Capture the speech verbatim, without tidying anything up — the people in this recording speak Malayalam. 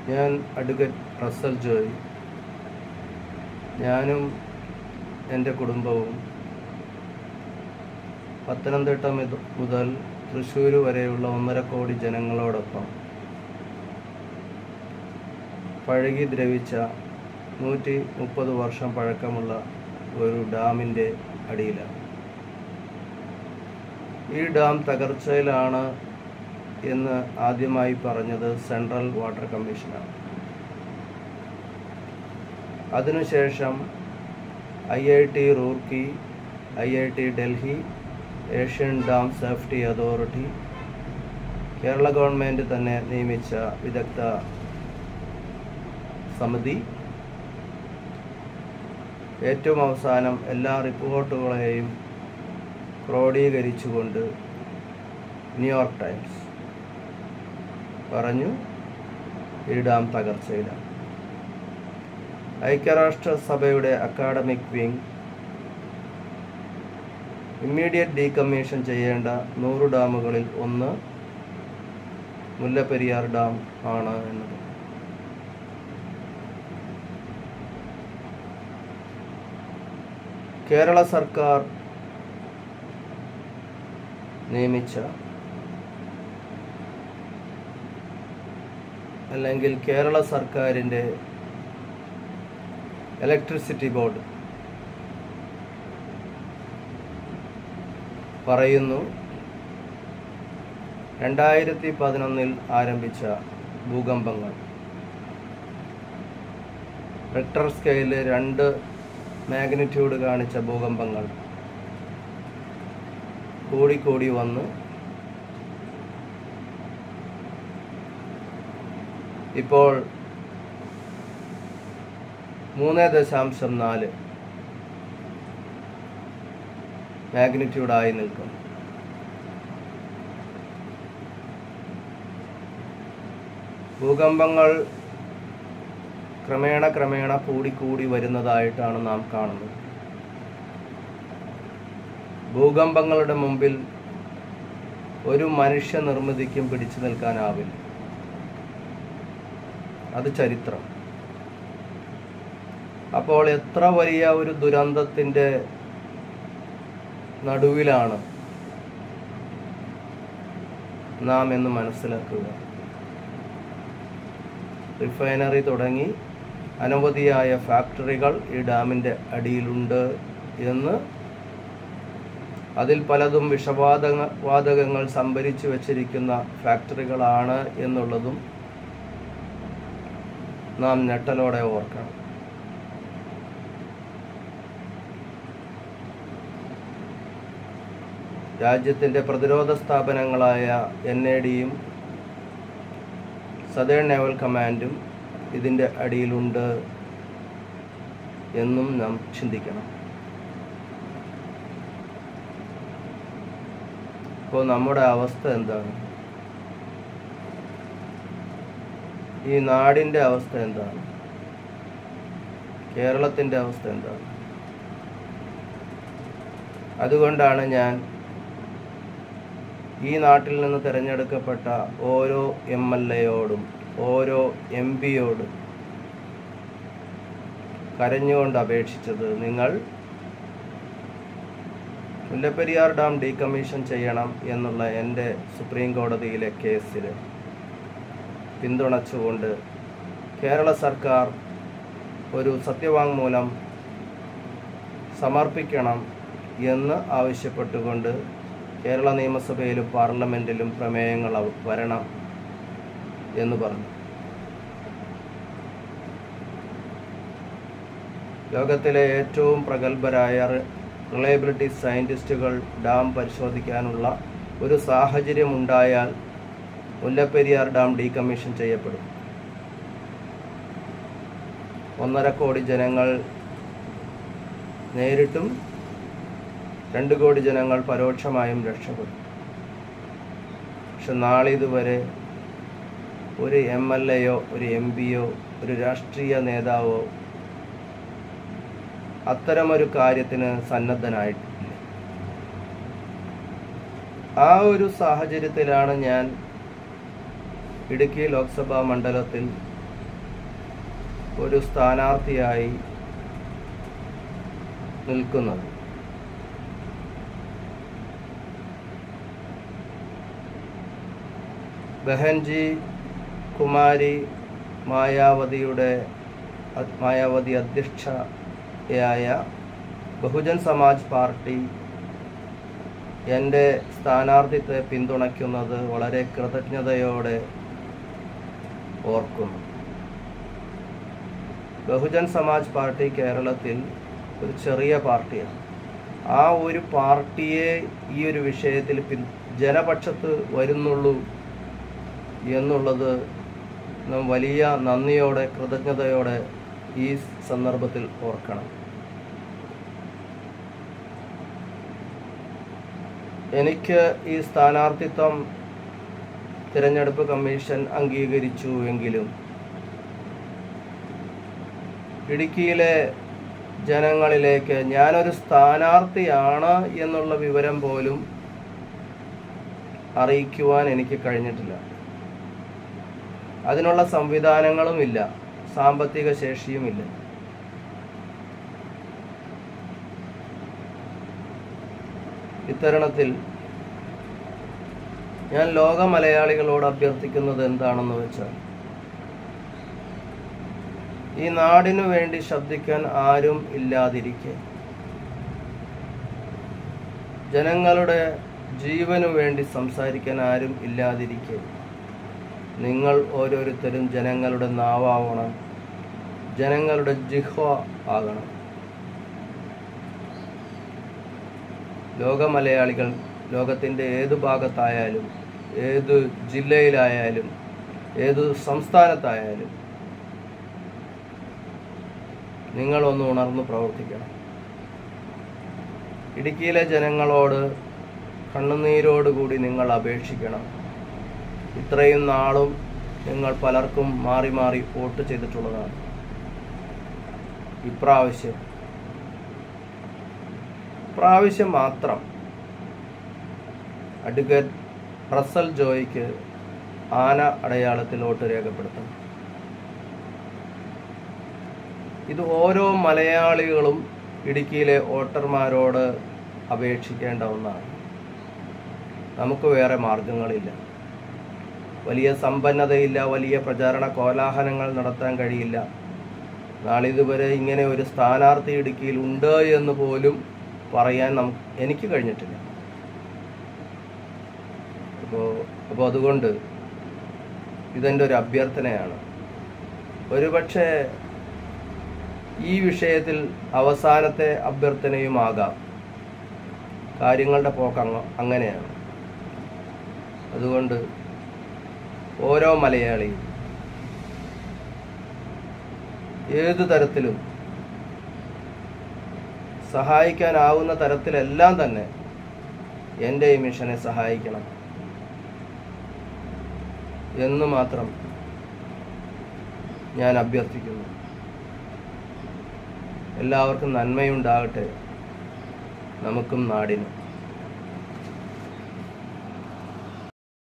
ഞാൻ അഡ്വക്കേറ്റ് റസൽ ജോയ്. ഞാനും എൻ്റെ കുടുംബവും പത്തനംതിട്ട മുതൽ തൃശ്ശൂർ വരെയുള്ള ഒന്നര കോടി ജനങ്ങളോടൊപ്പം പഴകി ദ്രവിച്ച നൂറ്റി മുപ്പത് വർഷം പഴക്കമുള്ള ഒരു ഡാമിൻ്റെ അടിയിലാണ്. ഈ ഡാം തകർച്ചയിലാണ് എന്ന് ആദ്യമായി പറഞ്ഞത് സെൻട്രൽ വാട്ടർ കമ്മീഷനാണ്. അതിനുശേഷം IIT Roorkee, IIT Delhi, Asian dam safety authority, Kerala government തന്നെ നിയമിച്ച വിദഗ്ധ സമിതി, ഏറ്റവും അവസാനം എല്ലാ റിപ്പോർട്ടുകളെയും ക്രോഡീകരിച്ചുകൊണ്ട് ന്യൂയോർക്ക് ടൈംസ് പറഞ്ഞു ഈ ഡാം തകർച്ചയിലാണ്. ഐക്യരാഷ്ട്രസഭയുടെ അക്കാഡമിക് വിങ് ഇമ്മീഡിയറ്റ് ഡീകമ്മീഷൻ ചെയ്യേണ്ട നൂറ് ഡാമുകളിൽ ഒന്ന് മുല്ലപ്പെരിയാർ ഡാം ആണ് എന്നത്. കേരള സർക്കാർ നിയമിച്ച അല്ലെങ്കിൽ കേരള സർക്കാരിൻ്റെ ഇലക്ട്രിസിറ്റി ബോർഡ് പറയുന്നു, രണ്ടായിരത്തി പതിനൊന്നിൽ ആരംഭിച്ച ഭൂകമ്പങ്ങൾ റിക്ടർ സ്കെയിലിൽ രണ്ട് മാഗ്നിറ്റ്യൂഡ് കാണിച്ച ഭൂകമ്പങ്ങൾ കൂടിക്കൂടി വന്ന് ഇപ്പോൾ മൂന്ന് ദശാംശം നാല് മാഗ്നിറ്റ്യൂഡായി നിൽക്കും. ഭൂകമ്പങ്ങൾ ക്രമേണ ക്രമേണ കൂടിക്കൂടി വരുന്നതായിട്ടാണ് നാം കാണുന്നത്. ഭൂകമ്പങ്ങളുടെ മുമ്പിൽ ഒരു മനുഷ്യ നിർമ്മിതിക്കും പിടിച്ചു നിൽക്കാനാവില്ല. അത് ചരിത്രം. അപ്പോൾ എത്ര വലിയ ഒരു ദുരന്തത്തിൻ്റെ നടുവിലാണ് നാം എന്ന് മനസ്സിലാക്കുക. റിഫൈനറി തുടങ്ങി അനവധിയായ ഫാക്ടറികൾ ഈ ഡാമിൻ്റെ അടിയിലുണ്ട് എന്ന്, അതിൽ പലതും വിഷവാതക വാതകങ്ങൾ സംഭരിച്ചു വച്ചിരിക്കുന്ന ഫാക്ടറികളാണ് എന്നുള്ളതും നാം ഞെട്ടലോടെ ഓർക്കണം. രാജ്യത്തിൻ്റെ പ്രതിരോധ സ്ഥാപനങ്ങളായ എൻ എ ഡിയും സദേൺ നേവൽ കമാൻഡും ഇതിൻ്റെ അടിയിലുണ്ട് എന്നും നാം ചിന്തിക്കണം. ഇപ്പോൾ നമ്മുടെ അവസ്ഥ എന്താണ്? ഈ നാടിൻ്റെ അവസ്ഥ എന്താണ്? കേരളത്തിൻ്റെ അവസ്ഥ എന്താണ്? അതുകൊണ്ടാണ് ഞാൻ ഈ നാട്ടിൽ നിന്ന് തിരഞ്ഞെടുക്കപ്പെട്ട ഓരോ എം എൽ എയോടും ഓരോ എം പിയോടും കരഞ്ഞുകൊണ്ട് അപേക്ഷിച്ചത്, നിങ്ങൾ മുല്ലപ്പെരിയാർ ഡാം ഡീകമ്മീഷൻ ചെയ്യണം എന്നുള്ള എൻ്റെ സുപ്രീം കോടതിയിലെ കേസിൽ പിന്തുണച്ചുകൊണ്ട് കേരള സർക്കാർ ഒരു സത്യവാങ്മൂലം സമർപ്പിക്കണം എന്ന് ആവശ്യപ്പെട്ടുകൊണ്ട് കേരള നിയമസഭയിലും പാർലമെൻറ്റിലും പ്രമേയങ്ങൾ വരണം എന്ന് പറഞ്ഞു. ലോകത്തിലെ ഏറ്റവും പ്രഗത്ഭരായ റിലയബിലിറ്റി സയൻറ്റിസ്റ്റുകൾ ഡാം പരിശോധിക്കാനുള്ള ഒരു സാഹചര്യമുണ്ടായാൽ മുല്ലപ്പെരിയാർ ഡാം ഡീകമ്മീഷൻ ചെയ്യപ്പെടും. ഒന്നര കോടി ജനങ്ങൾ നേരിട്ടും രണ്ട് കോടി ജനങ്ങൾ പരോക്ഷമായും രക്ഷപ്പെടും. പക്ഷെ നാളിതുവരെ ഒരു എം എൽ എയോ ഒരു എം പിയോ ഒരു രാഷ്ട്രീയ നേതാവോ അത്തരമൊരു കാര്യത്തിന് സന്നദ്ധനായിട്ടില്ല. ആ ഒരു സാഹചര്യത്തിലാണ് ഞാൻ ഇടുക്കി ലോക്സഭാ മണ്ഡലത്തിൽ ഒരു സ്ഥാനാർത്ഥിയായി നിൽക്കുന്നത്. ബഹൻജി കുമാരി മായാവതിയുടെ മായാവതി അധ്യക്ഷയായ ബഹുജൻ സമാജ് പാർട്ടി എൻ്റെ സ്ഥാനാർത്ഥിത്വത്തെ പിന്തുണയ്ക്കുന്നത് വളരെ കൃതജ്ഞതയോടെ ഓർക്കുന്നു. ബഹുജൻ സമാജ് പാർട്ടി കേരളത്തിൽ ഒരു ചെറിയ പാർട്ടിയാണ്. ആ ഒരു പാർട്ടിയെ ഈ ഒരു വിഷയത്തിൽ പിൻ ജനപക്ഷത്ത് വരുന്നുള്ളൂ എന്നുള്ളത് നാം വലിയ നന്ദിയോടെ കൃതജ്ഞതയോടെ ഈ സന്ദർഭത്തിൽ ഓർക്കണം. എനിക്ക് ഈ സ്ഥാനാർത്ഥിത്വം തിരഞ്ഞെടുപ്പ് കമ്മീഷൻ അംഗീകരിച്ചു എങ്കിലും ഇടുക്കിയിലെ ജനങ്ങളിലേക്ക് ഞാനൊരു സ്ഥാനാർത്ഥിയാണ് എന്നുള്ള വിവരം പോലും അറിയിക്കുവാൻ എനിക്ക് കഴിഞ്ഞിട്ടില്ല. അതിനുള്ള സംവിധാനങ്ങളുമില്ല, സാമ്പത്തിക ശേഷിയുമില്ല. ഇത്തരുണത്തിൽ ഞാൻ ലോക മലയാളികളോട് അഭ്യർത്ഥിക്കുന്നത് എന്താണെന്ന് വെച്ചാൽ, ഈ നാടിനു വേണ്ടി ശബ്ദിക്കാൻ ആരും ഇല്ലാതിരിക്കെ, ജനങ്ങളുടെ ജീവനു വേണ്ടി സംസാരിക്കാൻ ആരും ഇല്ലാതിരിക്കെ, നിങ്ങൾ ഓരോരുത്തരും ജനങ്ങളുടെ നാവാവണം, ജനങ്ങളുടെ ജിഹ്വ ആകണം. ലോക മലയാളികൾ ലോകത്തിൻ്റെ ഏതു ഭാഗത്തായാലും ഏത് ജില്ലയിലായാലും ഏത് സംസ്ഥാനത്തായാലും നിങ്ങളൊന്ന് ഉണർന്ന് പ്രവർത്തിക്കണം. ഇടുക്കിയിലെ ജനങ്ങളോട് കണ്ണുനീരോടുകൂടി നിങ്ങൾ അപേക്ഷിക്കണം. ഇത്രയും നാളും നിങ്ങൾ പലർക്കും മാറി മാറി വോട്ട് ചെയ്തിട്ടുള്ളതാണ്. ഇപ്രാവശ്യം പ്രാവശ്യം മാത്രം അഡ്വക്കേറ്റ് റസൽ ജോയിക്ക് ആന അടയാളത്തിൽ വോട്ട് രേഖപ്പെടുത്തണം. ഇത് ഓരോ മലയാളികളും ഇടുക്കിയിലെ വോട്ടർമാരോട് അപേക്ഷിക്കേണ്ട ഒന്നാണ്. നമുക്ക് വേറെ മാർഗങ്ങളില്ല. വലിയ സമ്പന്നതയില്ല, വലിയ പ്രചാരണ കോലാഹലങ്ങൾ നടത്താൻ കഴിയില്ല. നാളിതുവരെ ഇങ്ങനെ ഒരു സ്ഥാനാർത്ഥി ഇടുക്കിയിൽ ഉണ്ട് എന്ന് പോലും പറയാൻ നമുക്ക് എനിക്ക് കഴിഞ്ഞിട്ടില്ല. അപ്പോൾ അപ്പോൾ അതുകൊണ്ട് ഇതെൻ്റെ ഒരു അഭ്യർത്ഥനയാണ്. ഒരുപക്ഷെ ഈ വിഷയത്തിൽ അവസാനത്തെ അഭ്യർത്ഥനയുമാകാം. കാര്യങ്ങളുടെ പോക്ക് അങ്ങ അങ്ങനെയാണ്. അതുകൊണ്ട് ഓരോ മലയാളിയും ഏതു തരത്തിലും സഹായിക്കാനാവുന്ന തരത്തിലെല്ലാം തന്നെ എൻ്റെ ഈ മിഷനെ സഹായിക്കണം എന്ന് മാത്രം ഞാൻ അഭ്യർത്ഥിക്കുന്നു. എല്ലാവർക്കും നന്മയുണ്ടാകട്ടെ, നമുക്കും നാടിനും.